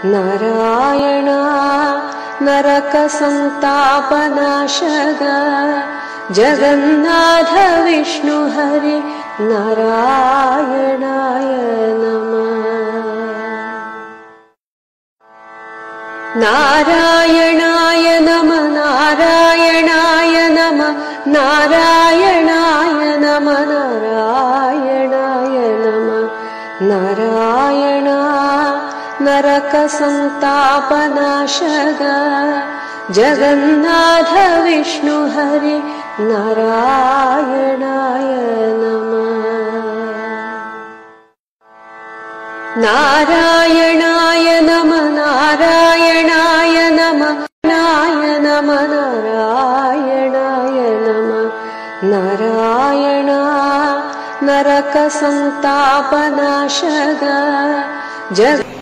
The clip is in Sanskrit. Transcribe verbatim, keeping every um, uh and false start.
नारायण नरकसन्तापनाशक जगन्नाथ विष्णु हरि नारायणाय नमः। नारायणाय नमः नारायणाय नमः नारायणाय नमः नारायणाय नमः। नारायण नरकसन्तापनाशक जगन्नाथ विष्णु हरि नारायणाय नमः। नारायणाय नमः नारायणाय नमः नारायणाय नमः नारायण नरकसन्तापनाशक जग